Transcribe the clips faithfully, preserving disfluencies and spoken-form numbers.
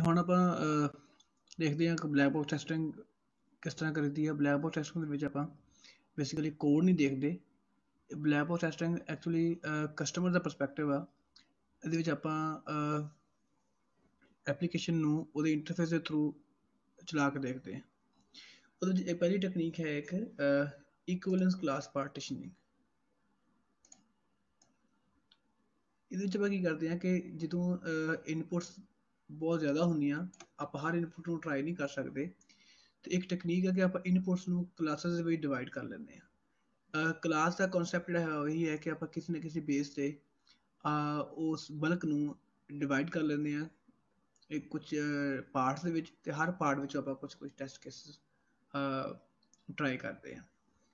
ਹੁਣ ਆਪਾਂ ਦੇਖਦੇ ਹਾਂ ਕਿ ਬਲੈਕ ਬਾਕਸ ਟੈਸਟਿੰਗ ਕਿਸ ਤਰ੍ਹਾਂ ਕਰੀਦੀ ਆ। ਬਲੈਕ ਬਾਕਸ ਟੈਸਟਿੰਗ ਦੇ ਵਿੱਚ ਆਪਾਂ ਬੇਸਿਕਲੀ ਕੋਡ ਨਹੀਂ ਦੇਖਦੇ। Black box testing actually customer ਦਾ ਪਰਸਪੈਕਟਿਵ ਆ। ਇਹਦੇ ਵਿੱਚ ਆਪਾਂ ਐਪਲੀਕੇਸ਼ਨ ਨੂੰ ਉਹਦੇ ਇੰਟਰਫੇਸ ਦੇ ਥਰੂ ਚਲਾ ਕੇ ਦੇਖਦੇ ਹਾਂ। ਉਹਦੇ ਵਿੱਚ ਪਹਿਲੀ ਟੈਕਨੀਕ ਹੈ ਇੱਕ ਇਕੁਇਵਲੈਂਸ ਕਲਾਸ ਪਾਰਟੀਸ਼ਨਿੰਗ। ਇਹਦੇ ਵਿੱਚ ਆਪਾਂ ਕੀ ਕਰਦੇ ਹਾਂ ਕਿ ਜਦੋਂ ਇਨਪੁਟਸ ਬਹੁਤ ਜ਼ਿਆਦਾ ਹੁੰਦੀਆਂ, ਆਪਾਂ ਹਰ ਇਨਪੁਟ ਨੂੰ ਟਰਾਈ ਨਹੀਂ ਕਰ ਸਕਦੇ, ਤੇ ਇੱਕ ਟੈਕਨੀਕ ਹੈ ਕਿ ਆਪਾਂ ਇਨਪੁਟਸ ਨੂੰ ਕਲਾਸਿਸ ਦੇ ਵਿੱਚ ਡਿਵਾਈਡ ਕਰ ਲੈਂਦੇ ਹਾਂ। ਕਲਾਸ ਦਾ ਕਨਸੈਪਟ ਜਿਹੜਾ ਹੈ ਉਹੀ ਹੈ ਕਿ ਆਪਾਂ ਕਿਸੇ ਨਾ ਕਿਸੇ ਬੇਸ ਤੇ ਉਸ ਬਲਕ ਨੂੰ ਡਿਵਾਈਡ ਕਰ ਲੈਂਦੇ ਹਾਂ ਇੱਕ ਕੁਛ ਪਾਰਟਸ ਦੇ ਵਿੱਚ, ਤੇ ਹਰ ਪਾਰਟ ਵਿੱਚ ਆਪਾਂ ਕੁਛ ਕੁਛ ਟੈਸਟ ਕੇਸਿਸ ਟਰਾਈ ਕਰਦੇ ਹਾਂ।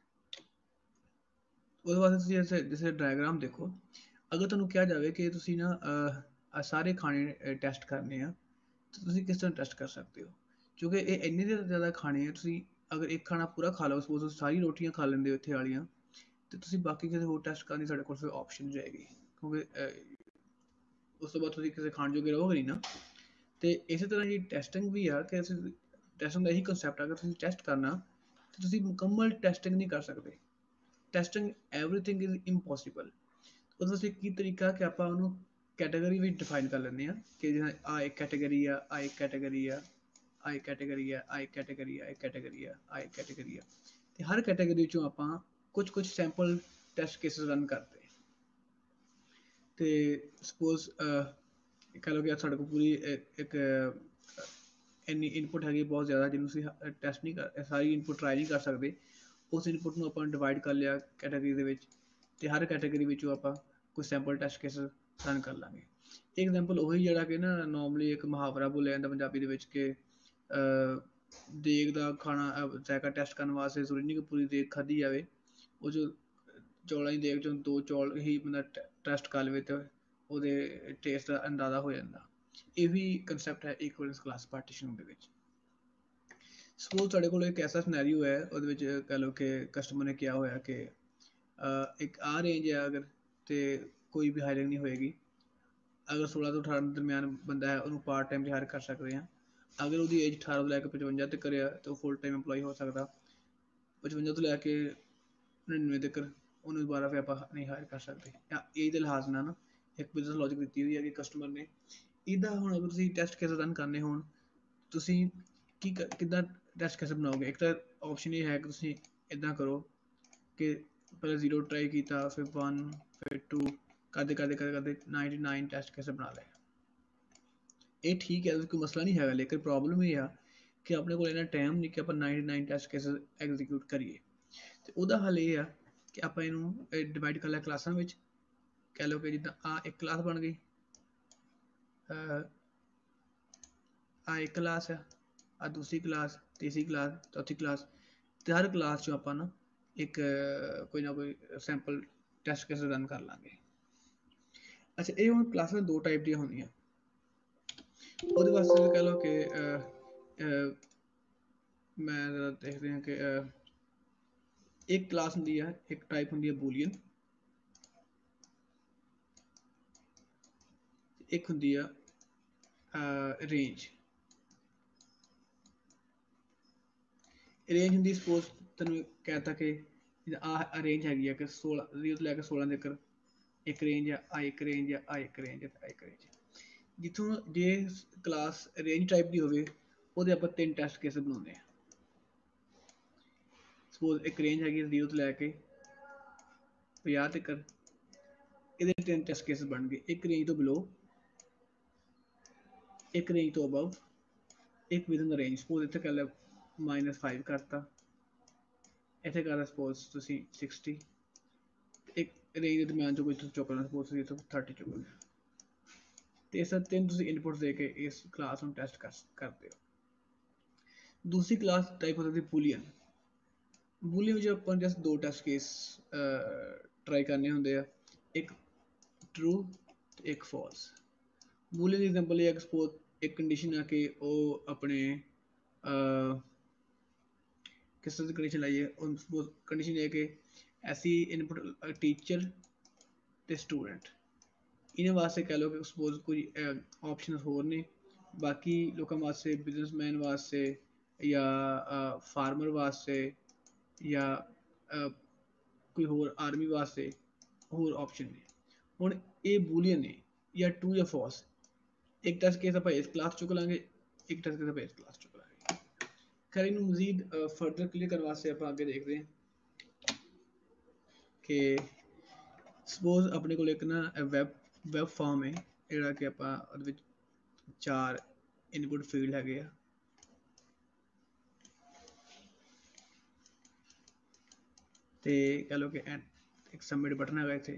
ਉਹਦੇ ਵਾਸਤੇ ਤੁਸੀਂ ਜੈਸੇ ਜੈਸੇ ਡਾਇਗਰਾਮ ਦੇਖੋ। ਅਗਰ ਤੁਹਾਨੂੰ ਕਿਹਾ ਜਾਵੇ ਕਿ ਤੁਸੀਂ ਨਾ ਸਾਰੇ ਖਾਣੇ ਟੈਸਟ ਕਰਨੇ ਆ, ਤਾਂ ਤੁਸੀਂ ਕਿਸ ਤਰ੍ਹਾਂ ਟੈਸਟ ਕਰ ਸਕਦੇ ਹੋ? ਕਿਉਂਕਿ ਇਹ ਇੰਨੇ ਜ਼ਿਆਦਾ ਖਾਣੇ ਆ, ਤੁਸੀਂ ਅਗਰ ਇੱਕ ਖਾਣਾ ਪੂਰਾ ਖਾ ਲਓ, ਸਪੋਜ਼ ਤੁਸੀਂ ਸਾਰੀ ਰੋਟੀਆਂ ਖਾ ਲੈਂਦੇ ਹੋ ਇੱਥੇ ਵਾਲੀਆਂ, ਤੇ ਤੁਸੀਂ ਬਾਕੀ ਕਿਸੇ ਹੋਰ ਟੈਸਟ ਕਰਨ ਦੀ ਸਾਡੇ ਕੋਲ ਫਿਰ ਆਪਸ਼ਨ ਜਾਏਗੀ, ਕਿਉਂਕਿ ਉਸ ਤੋਂ ਬਾਅਦ ਤੁਸੀਂ ਕਿਸੇ ਖਾਣ ਜੋਗੇ ਰਹੋਗੇ ਨਹੀਂ ਨਾ। ਤੇ ਇਸੇ ਤਰ੍ਹਾਂ ਹੀ ਟੈਸਟਿੰਗ ਵੀ ਆ ਕਿ ਅਸੀਂ ਟੈਸਟਿੰਗ ਦਾ ਇਹੀ ਕੰਸੈਪਟ ਆ ਕਿ ਤੁਸੀਂ ਟੈਸਟ ਕਰਨਾ, ਤੇ ਤੁਸੀਂ ਮੁਕੰਮਲ ਟੈਸਟਿੰਗ ਨਹੀਂ ਕਰ ਸਕਦੇ। Testing everything is impossible. ਉਹਦਾ ਅਸੀਂ ਕੀ ਤਰੀਕਾ ਕਿ ਆਪਾਂ ਉਹਨੂੰ ਕੈਟਾਗਰੀ ਵਿੱਚ ਡਿਫਾਈਨ ਕਰ ਲੈਂਦੇ ਹਾਂ ਕਿ ਜਿਵੇਂ ਆਹ ਇੱਕ ਕੈਟਾਗਰੀ ਆ, ਆਹ ਇੱਕ ਕੈਟਾਗਰੀ ਆ, ਆਹ ਇੱਕ ਕੈਟਾਗਰੀ ਆ, ਆਹ ਇੱਕ ਕੈਟਾਗਰੀ ਆ, ਇੱਕ ਕੈਟਾਗਰੀ ਆ, ਆਹ ਇੱਕ ਕੈਟਾਗਰੀ ਆ, ਤੇ ਹਰ ਕੈਟਾਗਰੀ ਵਿੱਚੋਂ ਆਪਾਂ ਕੁਛ ਕੁਛ ਸੈਂਪਲ ਟੈਸਟ ਕੇਸਿਸ ਰਨ ਕਰਦੇ। ਤੇ ਸਪੋਜ਼ ਕਹਿ ਲਓ ਕਿ ਸਾਡੇ ਕੋਲ ਪੂਰੀ ਇੱਕ ਇੰਨੀ ਇਨਪੁਟ ਹੈਗੀ ਬਹੁਤ ਜ਼ਿਆਦਾ, ਜਿਹਨੂੰ ਅਸੀਂ ਟੈਸਟ ਨਹੀਂ ਕਰ ਸਾਰੀ ਇਨਪੁਟ ਟਰਾਈ ਨਹੀਂ ਕਰ ਸਕਦੇ। ਉਸ ਇਨਪੁਟ ਨੂੰ ਆਪਾਂ ਡਿਵਾਈਡ ਕਰ ਲਿਆ ਕੈਟਾਗਰੀ ਦੇ ਵਿੱਚ, ਤੇ ਹਰ ਕੈਟਾਗਰੀ ਵਿੱਚੋਂ ਆਪਾਂ ਕੁਝ ਸੈਂਪਲ ਟੈਸਟ ਕੇਸਿਸ ਰਨ ਕਰ ਲਾਂਗੇ। ਐਗਜ਼ਾਮਪਲ ਉਹੀ ਜਿਹੜਾ ਕਿ ਨਾ ਨੋਰਮਲੀ ਇੱਕ ਮੁਹਾਵਰਾ ਬੋਲਿਆ ਜਾਂਦਾ ਪੰਜਾਬੀ ਦੇ ਵਿੱਚ ਕਿ ਦੇਗ ਦਾ ਖਾਣਾ ਜ਼ਾਇਕਾ ਟੈਸਟ ਕਰਨ ਵਾਸਤੇ ਜ਼ਰੂਰੀ ਨਹੀਂ ਕਿ ਪੂਰੀ ਦੇਗ ਖਾਧੀ ਜਾਵੇ। ਉਹ ਜੋ ਚੌਲਾਂ ਦੀ ਦੇਗ 'ਚੋਂ ਦੋ ਚੌਲ ਹੀ ਬੰਦਾ ਟੈਸਟ ਕਰ ਲਵੇ ਤਾਂ ਉਹਦੇ ਟੇਸਟ ਦਾ ਅੰਦਾਜ਼ਾ ਹੋ ਜਾਂਦਾ। ਇਹ ਵੀ ਕੰਸੈਪਟ ਹੈ ਇਕੁਇਵਲੈਂਸ ਕਲਾਸ ਪਾਰਟੀਸ਼ਨ ਦੇ ਵਿੱਚ। ਸਪੋਜ਼ ਤੁਹਾਡੇ ਕੋਲ ਇੱਕ ਐਸਾ ਸਿਨੈਰੀਓ ਹੈ, ਉਹਦੇ ਵਿੱਚ ਕਹਿ ਲਓ ਕਿ ਕਸਟਮਰ ਨੇ ਕਿਹਾ ਹੋਇਆ ਕਿ ਇੱਕ ਆਹ ਰੇਂਜ ਹੈ ਅਗਰ, ਤੇ ਕੋਈ ਵੀ ਹਾਇਰਿੰਗ ਨਹੀਂ ਹੋਏਗੀ। ਅਗਰ ਸੋਲਾਂ ਤੋਂ ਅਠਾਰਾਂ ਦੇ ਦਰਮਿਆਨ ਬੰਦਾ ਹੈ, ਉਹਨੂੰ ਪਾਰਟ ਟਾਈਮ 'ਚ ਹਾਇਰ ਕਰ ਸਕਦੇ ਹਾਂ। ਅਗਰ ਉਹਦੀ ਏਜ ਅਠਾਰਾਂ ਤੋਂ ਲੈ ਕੇ ਪਚਵੰਜਾ ਤੱਕ ਆ, ਤਾਂ ਉਹ ਫੁੱਲ ਟਾਈਮ ਇੰਪਲੋਈ ਹੋ ਸਕਦਾ। ਪਚਵੰਜਾ ਤੋਂ ਲੈ ਕੇ ਨੜਿਨਵੇਂ ਤੱਕ ਉਹਨੂੰ ਦੁਬਾਰਾ ਫਿਰ ਆਪਾਂ ਨਹੀਂ ਹਾਇਰ ਕਰ ਸਕਦੇ। ਜਾਂ ਏਜ ਦੇ ਲਿਹਾਜ਼ ਨਾਲ ਨਾ ਇੱਕ ਬਿਜ਼ਨਸ ਲੌਜਿਕ ਦਿੱਤੀ ਹੋਈ ਹੈ ਕਿ ਕਸਟਮਰ ਨੇ ਇਹਦਾ ਹੁਣ ਅਗਰ ਤੁਸੀਂ ਟੈਸਟ ਕੇਸ ਰਨ ਕਰਨੇ ਹੋਣ, ਤੁਸੀਂ ਕੀ ਕਿੱਦਾਂ ਟੈਸਟ ਕੇਸ ਬਣਾਓਗੇ? ਇੱਕ ਤਾਂ ਆਪਸ਼ਨ ਇਹ ਹੈ ਕਿ ਤੁਸੀਂ ਇੱਦਾਂ ਕਰੋ ਕਿ ਪਹਿਲਾਂ ਜ਼ੀਰੋ ਟਰਾਈ ਕੀਤਾ, ਫਿਰ ਵਨ, ਫਿਰ ਟੂ, ਕਰਦੇ ਕਰਦੇ ਕਰਦੇ ਕਰਦੇ ਨਾਈਨਟੀ ਨਾਈਨ ਟੈਸਟ ਕੇਸ ਬਣਾ ਲਏ। ਇਹ ਠੀਕ ਹੈ, ਕੋਈ ਮਸਲਾ ਨਹੀਂ ਹੈਗਾ, ਲੇਕਿਨ ਪ੍ਰੋਬਲਮ ਇਹ ਆ ਕਿ ਆਪਣੇ ਕੋਲ ਇੰਨਾ ਟਾਈਮ ਨਹੀਂ ਕਿ ਆਪਾਂ ninety nine test case execute ਕਰੀਏ। ਤੇ ਉਹਦਾ ਹੱਲ ਇਹ ਆ ਕਿ ਆਪਾਂ ਇਹਨੂੰ ਡਿਵਾਈਡ ਕਰ ਲਿਆ ਕਲਾਸਾਂ ਵਿੱਚ। ਕਹਿ ਲਓ ਕਿ ਜਿੱਦਾਂ ਆਹ ਇੱਕ ਕਲਾਸ ਬਣ ਗਈ, ਆਹ ਇੱਕ ਕਲਾਸ ਆ, ਆਹ ਦੂਸਰੀ ਕਲਾਸ, ਤੀਸਰੀ ਕਲਾਸ, ਚੌਥੀ ਕਲਾਸ, ਤੇ ਹਰ ਕਲਾਸ 'ਚੋਂ ਆਪਾਂ ਨਾ ਇੱਕ ਕੋਈ ਨਾ ਕੋਈ ਸੈਂਪਲ ਟੈਸਟ ਕੇਸ ਰਨ ਕਰ ਲਾਂਗੇ। ਅੱਛਾ, ਇਹ ਹੁਣ ਕਲਾਸਾਂ ਦੋ ਟਾਈਪ ਦੀਆਂ ਹੁੰਦੀਆਂ। ਉਹਦੇ ਵਾਸਤੇ ਕਹਿ ਲਓ ਕਿ ਮੈਂ ਦੇਖਦੇ ਹਾਂ ਕਿ ਇੱਕ ਕਲਾਸ ਹੁੰਦੀ ਹੈ, ਇੱਕ ਟਾਈਪ ਹੁੰਦੀ ਹੈ ਬੂਲੀਅਨ, ਇੱਕ ਹੁੰਦੀ ਆ ਰੇਂਜ। ਰੇਂਜ ਹੁੰਦੀ ਸਪੋਜ਼ ਤੈਨੂੰ ਕਹਿਤਾ ਕਿ ਆਹ ਰੇਂਜ ਹੈਗੀ ਆ ਕਿ ਸੋਲਾਂ ਜ਼ੀਰੋ ਤੋਂ ਲੈ ਕੇ ਸੋਲਾਂ ਤੱਕ ਇੱਕ ਰੇਂਜ ਆ, ਆ ਇੱਕ ਰੇਂਜ ਆ, ਆ ਇੱਕ ਰੇਂਜ ਆ, ਆ ਇੱਕ ਰੇਂਜ। ਜਿੱਥੋਂ ਜੇ ਕਲਾਸ ਰੇਂਜ ਟਾਈਪ ਦੀ ਹੋਵੇ, ਉਹਦੇ ਆਪਾਂ ਤਿੰਨ ਟੈਸਟ ਕੇਸ ਬਣਾਉਂਦੇ ਹਾਂ। ਸਪੋਜ਼ ਇੱਕ ਰੇਂਜ ਹੈਗੀ ਜ਼ੀਰੋ ਤੋਂ ਲੈ ਕੇ ਪੰਜਾਹ ਤੱਕ, ਇਹਦੇ ਤਿੰਨ ਟੈਸਟ ਕੇਸ ਬਣ ਗਏ। ਇੱਕ ਰੇਂਜ ਤੋਂ ਬਿਲੋ, ਇੱਕ ਰੇਂਜ ਤੋਂ ਅਬਵ, ਇੱਕ ਵਿਦਨ ਦਾ ਰੇਂਜ। ਸਪੋਜ਼ ਇੱਥੇ ਕਰ ਲਿਆ ਮਾਈਨਸ ਫਾਈਵ ਕਰਤਾ, ਇੱਥੇ ਕਰਦਾ ਸਪੋਜ਼ ਤੁਸੀਂ ਸਿਕਸਟੀ, ਇੱਕ ਰੇਂਜ ਦੇ ਦਰਮਿਆਨ 'ਚੋਂ ਕੋਈ ਤੁਸੀਂ ਚੁੱਕਣਾ, ਸਪੋਜ਼ ਤੁਸੀਂ ਇੱਥੋਂ ਥਰਟੀ ਚੁੱਕਣਾ। ਤੇ ਇਸ ਤਿੰਨ ਤੁਸੀਂ ਇਨਪੁਟ ਦੇ ਕੇ ਇਸ ਕਲਾਸ ਨੂੰ ਟੈਸਟ ਕਰ ਕਰਦੇ ਹੋ। ਦੂਸਰੀ ਕਲਾਸ ਟਾਈਪ ਹੋ ਸਕਦੀ ਬੂਲੀਅਨ। ਬੂਲੀਅਨ ਵਿੱਚ ਆਪਾਂ ਜਸਟ ਦੋ ਟੈਸਟ ਕੇਸ ਟਰਾਈ ਕਰਨੇ ਹੁੰਦੇ ਆ, ਇੱਕ ਟਰੂ ਤੇ ਇੱਕ ਫਾਲਸ। ਬੂਲੀਅਨ ਦੀ ਐਗਜ਼ਾਮਪਲ ਇਹ ਹੈ ਕਿ ਸਪੋਜ਼ ਇੱਕ ਕੰਡੀਸ਼ਨ ਆ ਕਿ ਉਹ ਆਪਣੇ ਕਿਸ ਤਰ੍ਹਾਂ ਦੀ ਕੰਡੀਸ਼ਨ ਲਾਈਏ, ਉਹ ਸਪੋਜ਼ ਕੰਡੀਸ਼ਨ ਇਹ ਹੈ ਕਿ ਐਸੀ ਇਨਪੁਟ ਟੀਚਰ ਤੇ ਸਟੂਡੈਂਟ। ਇਹਨਾਂ ਵਾਸਤੇ ਕਹਿ ਲਓ ਕਿ ਸਪੋਜ਼ ਕੋਈ ਆਪਸ਼ਨ ਹੋਰ ਨੇ बाकी लोगों वास्ते बिजनेसमैन वास्ते या फार्मर वास्ते या अ, कोई होर आर्मी वास्ते होर ऑप्शन ने हुण ये बूलियन ने या ट्रू या फॉल्स एक टेस्ट केस आप इस क्लास चुक लांगे एक टेस्ट केस आप इस क्लास चुक लांगे खैर इनू मजीद फर्दर क्लियर करने वास्ते आप आगे देखते हैं कि सपोज अपने को एक ना वैब वैब फॉर्म है ਜਿਹੜਾ ਕਿ ਆਪਾਂ ਉਹਦੇ ਵਿੱਚ ਚਾਰ ਇਨਪੁਟ ਫੀਲਡ ਹੈਗੇ ਆ ਤੇ ਕਹ ਲਓ ਕਿ ਇੱਕ ਸਬਮਿਟ ਬਟਨ ਹੈਗਾ ਇੱਥੇ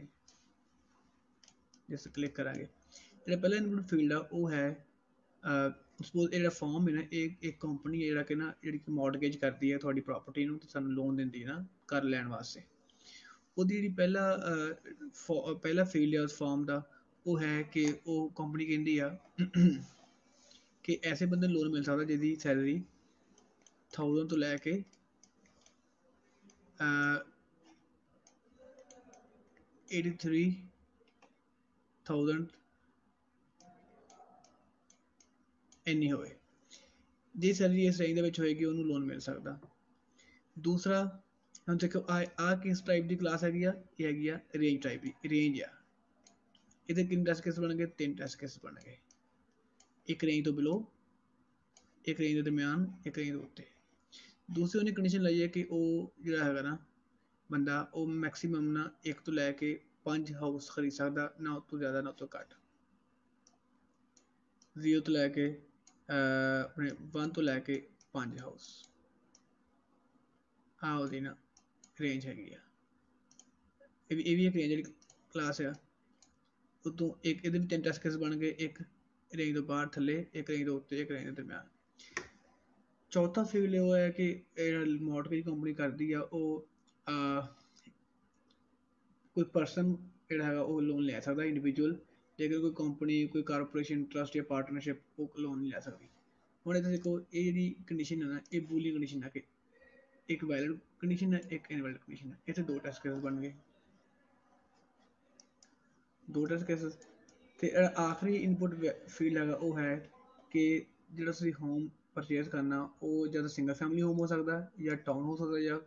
ਜਿਸ ਕਲਿੱਕ ਕਰਾਂਗੇ ਜਿਹੜਾ ਪਹਿਲਾ ਇਨਪੁਟ ਫੀਲਡ ਆ ਉਹ ਹੈ ਸਪੋਜ਼ ਇਹ ਜਿਹੜਾ ਫਾਰਮ ਹੈ ਨਾ ਇਹ ਇੱਕ ਕੰਪਨੀ ਹੈ ਜਿਹੜਾ ਕਿ ਨਾ ਜਿਹੜੀ ਕਿ ਮੌਰਟਗੇਜ ਕਰਦੀ ਹੈ ਤੁਹਾਡੀ ਪ੍ਰਾਪਰਟੀ ਨੂੰ ਤੇ ਸਾਨੂੰ ਲੋਨ ਦਿੰਦੀ ਹੈ ਨਾ ਘਰ ਲੈਣ ਵਾਸਤੇ ਉਹਦੀ ਜਿਹੜੀ ਪਹਿਲਾ ਪਹਿਲਾ ਫੀਲਡ ਹੈ ਉਸ ਫਾਰਮ ਦਾ ਉਹ ਹੈ ਕਿ ਉਹ ਕੰਪਨੀ ਕਹਿੰਦੀ ਆ ਕਿ ਐਸੇ ਬੰਦੇ ਨੂੰ ਲੋਨ ਮਿਲ ਸਕਦਾ ਜਿਹਦੀ ਸੈਲਰੀ ਥਾਊਜ਼ੈਂਡ ਤੋਂ ਲੈ ਕੇ ਏਟੀ ਥ੍ਰੀ थाउजेंड ਇੰਨੀ ਹੋਵੇ ਜੇ ਸੈਲਰੀ ਇਸ ਰੇਂਜ ਦੇ ਵਿੱਚ ਹੋਏਗੀ ਉਹਨੂੰ ਲੋਨ ਮਿਲ ਸਕਦਾ ਦੂਸਰਾ ਹੁਣ ਦੇਖੋ ਆ ਆ ਕਿਸ ਟਾਈਪ ਦੀ ਕਲਾਸ ਹੈਗੀ ਆ ਇਹ ਹੈਗੀ ਆ ਰੇਂਜ ਟਾਈਪ ਦੀ ਰੇਂਜ ਆ ਇਹਦੇ ਕਿੰਨੇ ਟੈਸਟ ਕੇਸ ਬਣਨਗੇ ਤਿੰਨ ਟੈਸਟ ਕੇਸ ਬਣਨਗੇ ਇੱਕ ਰੇਂਜ ਤੋਂ ਬਿਲੋ ਇੱਕ ਰੇਂਜ ਦੇ ਦਰਮਿਆਨ ਇੱਕ ਰੇਂਜ ਦੇ ਉੱਤੇ ਦੂਸਰੀ ਉਹਨੇ ਕੰਡੀਸ਼ਨ ਲਈ ਹੈ ਕਿ ਉਹ ਜਿਹੜਾ ਹੈਗਾ ਨਾ ਬੰਦਾ ਉਹ ਮੈਕਸੀਮਮ ਨਾ ਇੱਕ ਤੋਂ ਲੈ ਕੇ ਪੰਜ ਹਾਊਸ ਖਰੀਦ ਸਕਦਾ ਨਾ ਉਸ ਤੋਂ ਜ਼ਿਆਦਾ ਨਾ ਉਸ ਤੋਂ ਘੱਟ ਜ਼ੀਰੋ ਤੋਂ ਲੈ ਕੇ ਆਪਣੇ ਵਨ ਤੋਂ ਲੈ ਕੇ ਪੰਜ ਹਾਊਸ ਆ ਉਹਦੀ ਨਾ ਰੇਂਜ ਹੈਗੀ ਆ ਇਹ ਵੀ ਇਹ ਵੀ ਇੱਕ ਰੇਂਜ ਵਾਲੀ ਕਲਾਸ ਆ ਉਤੋਂ ਇੱਕ ਇਹਦੇ ਵੀ ਤਿੰਨ ਟੈਸਟ ਕੇਸ ਬਣ ਗਏ ਇੱਕ ਰੇਂਜ ਤੋਂ ਬਾਹਰ ਥੱਲੇ ਇੱਕ ਰੇਂਜ ਤੋਂ ਉੱਤੇ ਇੱਕ ਰੇਂਜ ਦੇ ਦਰਮਿਆਨ ਚੌਥਾ ਫੀਲਡ ਉਹ ਹੈ ਕਿ ਜਿਹੜਾ ਮੌਰਟਗੇਜ ਕੰਪਨੀ ਕਰਦੀ ਆ ਉਹ ਕੋਈ ਪਰਸਨ ਜਿਹੜਾ ਹੈਗਾ ਉਹ ਲੋਨ ਲੈ ਸਕਦਾ ਇੰਡੀਵਿਜੂਅਲ ਜੇਕਰ ਕੋਈ ਕੰਪਨੀ ਕੋਈ ਕਾਰਪੋਰੇਸ਼ਨ ਟਰਸਟ ਜਾਂ ਪਾਰਟਨਰਸ਼ਿਪ ਉਹ ਲੋਨ ਨਹੀਂ ਲੈ ਸਕਦੀ ਹੁਣ ਇਹਦੇ ਦੇਖੋ ਇਹ ਜਿਹੜੀ ਕੰਡੀਸ਼ਨ ਹੈ ਨਾ ਇਹ ਬੂਲੀਅਨ ਕੰਡੀਸ਼ਨ ਹੈ ਕਿ ਇੱਕ ਵੈਲਿਡ ਕੰਡੀਸ਼ਨ ਹੈ ਇੱਕ ਇਨਵੈਲਿਡ ਕੰਡੀਸ਼ਨ ਹੈ ਇੱਥੇ ਦੋ ਟੈਸਟ ਕੇਸ ਬਣ ਗਏ ਦੋ ਟੈਸਟ ਕੇਸ ਤੇ ਆਖਰੀ ਇਨਪੁਟ ਫੀਲਡ ਹੈਗਾ ਉਹ ਹੈ ਕਿ ਜਿਹੜਾ ਤੁਸੀਂ ਹੋਮ ਪਰਚੇਸ ਕਰਨਾ ਉਹ ਜਾਂ ਤਾਂ ਸਿੰਗਲ ਫੈਮਿਲੀ ਹੋਮ ਹੋ ਸਕਦਾ ਜਾਂ ਟਾਊਨ ਹੋ ਸਕਦਾ ਜਾਂ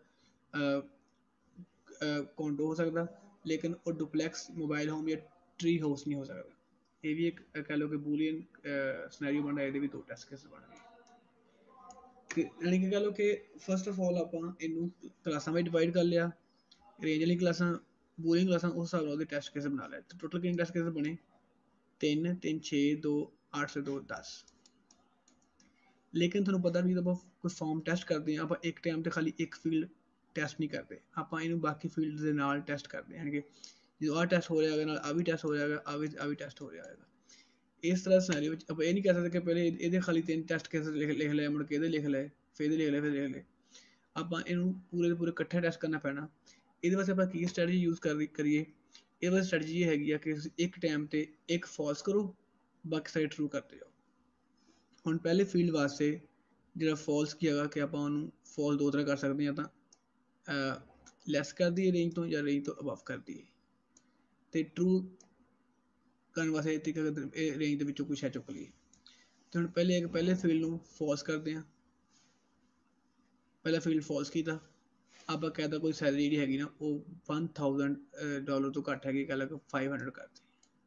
ਕੋਂਡੋ ਹੋ ਸਕਦਾ ਲੇਕਿਨ ਉਹ ਡੁਪਲੈਕਸ ਮੋਬਾਈਲ ਹੋਮ ਜਾਂ ਟਰੀ ਹਾਊਸ ਨਹੀਂ ਹੋ ਸਕਦਾ ਇਹ ਵੀ ਇੱਕ ਕਹਿ ਲਓ ਕਿ ਬੂਲੀਅਨ ਸਿਨੈਰੀਓ ਬਣਦਾ ਇਹਦੇ ਵੀ ਦੋ ਟੈਸਟ ਕੇਸ ਬਣ ਗਏ ਕਿ ਯਾਨੀ ਕਿ ਕਹਿ ਲਓ ਕਿ ਫਸਟ ਆਫ ਆਲ ਆਪਾਂ ਇਹਨੂੰ ਕਲਾਸਾਂ ਵਿੱਚ ਡਿਵਾਈਡ ਕਰ ਲਿਆ ਰੇਂਜ ਵਾਲੀ ਕਲਾਸਾਂ ਬੂਲੀਅਨ ਕਲਾਸਾਂ ਉਸ ਹਿਸਾਬ ਨਾਲ ਉਹਦੇ ਟੈਸਟ ਕੇਸ ਬਣਾ ਲਿਆ ਟੋਟਲ ਕਿੰਨੇ ਟੈਸਟ ਕੇਸ ਬਣੇ ਤਿੰਨ ਤਿੰਨ ਛੇ ਦੋ ਅੱਠ ਸੇ ਦੋ ਦਸ ਲੇਕਿਨ ਤੁਹਾਨੂੰ ਪਤਾ ਵੀ ਜਦੋਂ ਆਪਾਂ ਕੋਈ ਫਾਰਮ ਟੈਸਟ ਕਰਦੇ ਹਾਂ ਆਪਾਂ ਇੱਕ ਟਾਈਮ ਤੇ ਖਾਲੀ ਇੱਕ ਫੀਲਡ ਟੈਸਟ ਨਹੀਂ ਕਰਦੇ ਆਪਾਂ ਇਹਨੂੰ ਬਾਕੀ ਫੀਲਡ ਦੇ ਨਾਲ ਟੈਸਟ ਕਰਦੇ ਹਾਂ ਕਿ ਜਦੋਂ ਆਹ ਟੈਸਟ ਹੋ ਰਿਹਾ ਹੈਗਾ ਨਾਲ ਆ ਵੀ ਟੈਸਟ ਹੋ ਰਿਹਾ ਹੈਗਾ ਆ ਵੀ ਆ ਵੀ ਟੈਸਟ ਹੋ ਰਿਹਾ ਹੈਗਾ ਇਸ ਤਰ੍ਹਾਂ ਸਿਨੈਰੀਓ ਵਿੱਚ ਆਪਾਂ ਇਹ ਨਹੀਂ ਕਹਿ ਸਕਦੇ ਕਿ ਪਹਿਲੇ ਇਹਦੇ ਖਾਲੀ ਤਿੰਨ ਟੈਸਟ ਕੇਸ ਲਿਖ ਲਿਖ ਲਏ ਮੁੜ ਕੇ ਇਹਦੇ ਲਿਖ ਲਏ ਫਿਰ ਇਹਦੇ ਲਿਖ ਲਏ ਫਿਰ ਲਿਖ ਲਏ ਆਪਾਂ ਇਹਨੂੰ ਪੂਰੇ ਦੇ ਪੂਰੇ ਇਕੱਠੇ ਟੈਸਟ ਕਰਨਾ ਪੈਣਾ ਇਹਦੇ ਵਾਸਤੇ ਆਪਾਂ ਕੀ ਸਟ੍ਰੈਟਜੀ ਯੂਜ਼ ਕਰ ਕਰੀਏ ਇਹਦੇ ਵਾਸਤੇ ਸਟ੍ਰੈਟਜੀ ਇਹ ਹੈਗੀ ਆ ਕਿ ਤੁਸੀਂ ਇੱਕ ਟਾਈਮ ਤੇ ਇੱਕ ਫਾਲਸ ਕਰੋ ਬਾਕੀ ਸਾਰੇ ਟਰੂ ਕਰਦੇ ਜਾਓ ਹੁਣ ਪਹਿਲੇ ਫੀਲਡ ਵਾਸਤੇ ਜਿਹੜਾ ਫਾਲਸ ਕੀ ਹੈਗਾ ਕਿ ਆਪਾਂ ਉਹਨੂੰ ਫਾਲਸ ਦੋ ਤਰ੍ਹਾਂ ਕਰ ਸਕਦੇ ਹਾਂ ਤਾਂ ਲੈਸ ਕਰ ਦਈਏ ਰੇਂਜ ਤੋਂ ਜਾਂ ਰੇਂਜ ਤੋਂ ਅਬਵ ਕਰ ਦਈਏ ਤੇ ਟਰੂ ਕਰਨ ਵਾਸਤੇ ਇਹ ਰੇਂਜ ਦੇ ਵਿੱਚੋਂ ਕੁਛ ਹੈ ਚੁੱਕ ਲਈਏ ਤੇ ਹੁਣ ਪਹਿਲੇ ਇੱਕ ਪਹਿਲੇ ਫੀਲਡ ਨੂੰ ਫਾਲਸ ਕਰਦੇ ਹਾਂ ਪਹਿਲਾ ਫੀਲਡ ਫਾਲਸ ਕੀਤਾ ਆਪਾਂ ਕਹਿਦਾ ਕੋਈ ਸੈਲਰੀ ਜਿਹੜੀ ਹੈਗੀ ਨਾ ਉਹ ਵਨ ਥਾਊਜ਼ੈਂਡ ਡਾਲਰ ਤੋਂ ਘੱਟ ਹੈਗੀ ਕਹਿ ਲਾ ਫਾਈਵ ਹੰਡਰਡ ਕਰਤੀ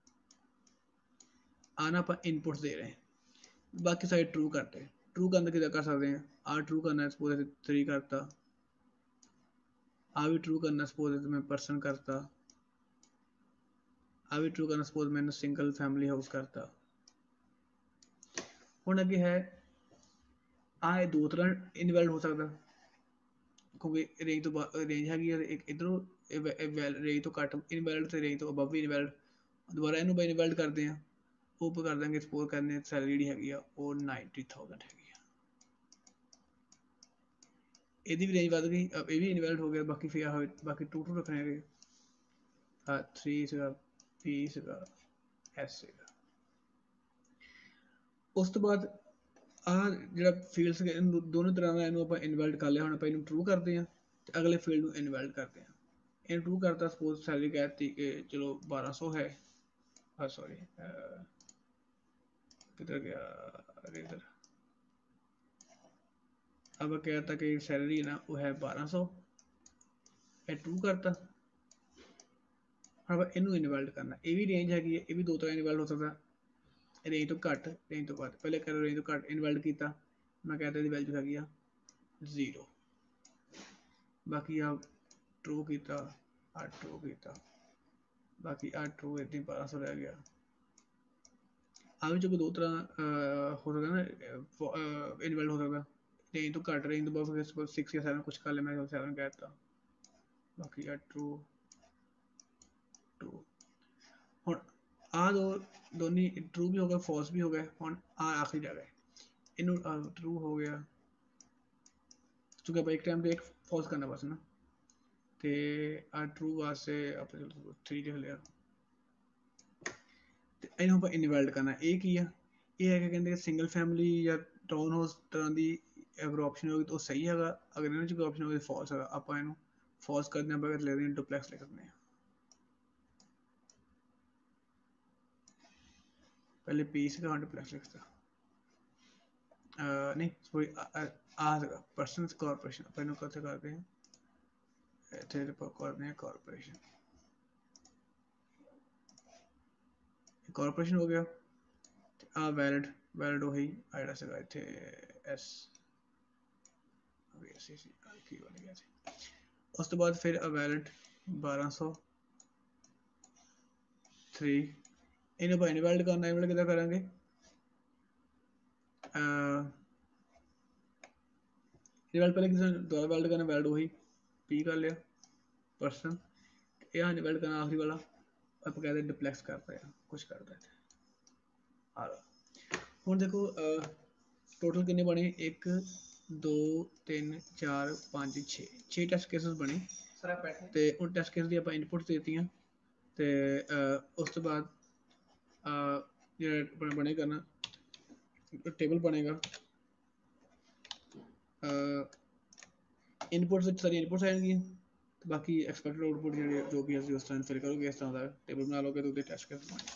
ਆ ਨਾ ਆਪਾਂ ਇਨਪੁਟਸ ਦੇ ਰਹੇ ਬਾਕੀ ਸਾਰੇ ਟਰੂ ਕਰਤੇ ਟਰੂ ਕਰਨ ਦਾ ਕਿੱਦਾਂ ਕਰ ਸਕਦੇ ਹਾਂ ਆਹ ਟਰੂ ਕਰਨਾ ਸਪੋਜ਼ ਥ੍ਰੀ ਕਰਤਾ ਆ ਵੀ ਟਰੂ ਕਰਨਾ ਸਪੋਜ਼ ਮੈਂ ਪਰਸਨ ਕਰਤਾ ਆ ਵੀ ਟਰੂ ਕਰਨਾ ਸਪੋਜ਼ मैंने ਸਿੰਗਲ ਫੈਮਿਲੀ ਹਾਊਸ ਕਰਤਾ ਹੁਣ ਅੱਗੇ ਹੈ ਆ ਇਹ ਦੋ ਤਰ੍ਹਾਂ ਇਨਵੈਲਿਡ ਹੋ ਸਕਦਾ ਕਿਉਂਕਿ ਰੇਂਜ ਤੋਂ ਰੇਂਜ ਹੈਗੀ ਹੈ ਇੱਕ ਇੱਧਰੋਂ ਰੇਂਜ ਤੋਂ ਘੱਟ ਇਨਵੈਲਿਡ ਤੇ ਰੇਂਜ ਤੋਂ ਅਬਵ ਵੀ ਇਨਵੈਲਿਡ ਦੁਬਾਰਾ ਇਹਨੂੰ ਬਾਈ ਇਨਵੈਲਿਡ ਕਰਦੇ ਆ ਉਹ ਕਰ ਦਾਂਗੇ ਸਪੋਜ਼ ਕਰਨੇ ਸੈਲਰੀ ਜਿਹੜੀ ਹੈਗੀ ਆ ਉਹ ਨਾਈਨਟੀ ਥਾਊਜ਼ੈਂਡ ਹੈਗੀ ਆ ਇਹਦੀ ਵੀ ਰੇਂਜ ਵੱਧ ਗਈ ਇਹ ਵੀ ਇਨਵੈਲਿਡ ਹੋ ਗਿਆ ਬਾਕੀ ਫਿਰ ਬਾਕੀ ਟੂ ਟੂ ਰੱਖਣੇ ਹੈਗੇ ਆ ਥ੍ਰੀ ਸੀਗਾ ਪੀ ਸੀਗਾ ਐਸ ਸੀਗਾ ਉਸ ਤੋਂ ਬਾਅਦ ਆਹ ਜਿਹੜਾ ਫੀਲਡ ਸੀਗਾ ਇਹਨੂੰ ਦੋਨੋਂ ਤਰ੍ਹਾਂ ਦਾ ਇਹਨੂੰ ਆਪਾਂ ਇਨਵੈਲਿਡ ਕਰ ਲਿਆ ਹੁਣ ਆਪਾਂ ਇਹਨੂੰ ਟਰੂ ਕਰਦੇ ਹਾਂ ਤੇ ਅਗਲੇ ਫੀਲਡ ਨੂੰ ਇਨਵੈਲਿਡ ਕਰਦੇ ਹਾਂ ਇਹਨੂੰ ਟਰੂ ਕਰਤਾ ਸਪੋਜ਼ ਸੈਲਰੀ ਕਹਿ ਦਿੱਤੀ ਕਿ ਚਲੋ ਬਾਰਾਂ ਸੌ ਹੈ ਆ ਸੌਰੀ ਕਿੱਧਰ ਗਿਆ लगे इधर। अब कहता कि सैलरी ना वो है बारह सौ, ये टू करता। अब इनू इनवैलिड करना, ये भी रेंज हैगी, ये भी दो तरह इनवैलिड हो सकता, रेंज तो घट रेंज तो वध। पहले करो रेंज तो घट इनवैलिड किया, मैं कहता इसकी वैल्यू हैगी आ जीरो। बाकी आप ट्रू किया, आ ट्रू किया, बाकी आ ट्रू इतनी बारह सौ रह गया। आ जो दो तरह हो सकता ना इनवैलिड हो सकता, रेंज तो घट रेंज तो बहुत सिक्स या सेवन कुछ कर ले, मैं सेवन कहता। बाकी आ ट्रू ट्रू हुण आ दो दोनों ट्रू भी हो गया फॉल्स भी हो गया। हुण आ आखिरी जगह इनू ट्रू हो गया क्योंकि आप एक टाइम पे एक फॉल्स करना बस ना, तो आ ट्रू वास्ते आप थ्री लिख लिया। इन्हों पर इनवैलिड करना, ये की है, ये है कि सिंगल फैमिली या टाउन हाउस तरह की अगर ऑप्शन होगी तो सही है, अगर इन्होंने कोई ऑप्शन होगी फॉल्स है, आप इन्हों फॉल्स करने पर ले दें डुप्लेक्स लिख सकते हैं। पहले पी से कहाँ डुप्लेक्स लिखता नहीं सॉरी आ सका पर्सन कॉर्पोरेशन अपन इन्हों कैसे करते हैं, इतने करते हैं कॉर्पोरेशन, कॉर्पोरेशन हो गया। आ वैलिड वैलिड वही आइडा सका इतने एस सी सी की बन गया थे। उस तो बाद फिर वैलिड बारह सौ थ्री इन्हें पर इनवैलिड करना, इनवैलिड कितना करेंगे, इनवैलिड पहले किसी दोबारा वैलिड करना, वैलिड वही पी कर लिया पर्सन, यह इनवैलिड करना आखिरी वाला, अब कहते हैं डिप्लेक्स करता है कुछ करता है। आ हुण देखो टोटल कितने बने, एक दो तीन चार पाँच छे छे टैस्ट केसेस बने, तो उन टैस्ट केस की आप इनपुट देती तो उस तो बाद जो बनेगा ना टेबल बनेगा, इनपुट से सारी इनपुट्स आएंगी, तो बाकी एक्सपेक्टेड आउटपुट जो भी है उस तरह फिल करोगे, इस तरह का टेबल बना लोगे तो टैस्ट केस बनेंगे।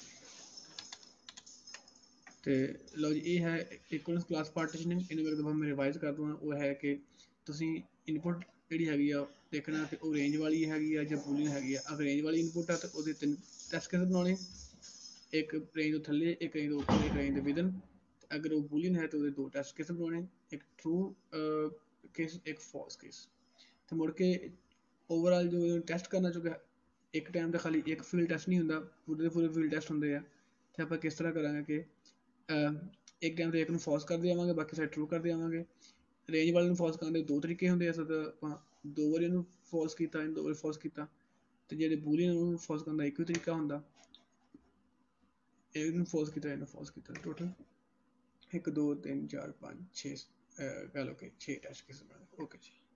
तो लो जी ये है इक्वलेंस क्लास पार्टीशनिंग। इन्होंने अगर मैं रिवाइज कर दूँ वो है कि तुसी इनपुट जी हैगी आ देखना कि वो रेंज वाली हैगी आ या बूलियन हैगी आ। अगर रेंज वाली इनपुट है तो वो तीन टैस्ट केस बनाने, एक रेंज तो थले एक रेंज तो उपर एक रेंज विदन। अगर वो बूलियन है तो दो टैस्ट केस बनाने, एक ट्रू केस एक फॉल्स केस। तो मुड़ के ओवरऑल जो टैस्ट करना चुका एक टाइम तो खाली एक फील्ड टैस्ट नहीं होंगे, पूरे पूरे फील्ड टैस्ट होंगे आ। तो आप किस तरह करेंगे कि एक टाइम तो एक नूं फॉल्स कर देवांगे बाकी सारे ट्रू कर देवांगे। रेंज वाले फॉल्स करने दो तरीके होंगे, ऐसा तो आप दो बारी उन्होंने फॉल्स किया दो बारी फॉल्स किया, तो जो बूलियन फॉल्स करने का एक ही तरीका होंगे, एक फॉल्स किया एक फॉल्स किया। टोटल एक दो तीन चार पाँच छे कह लो कि छे टैस्ट केस बने। ओके जी।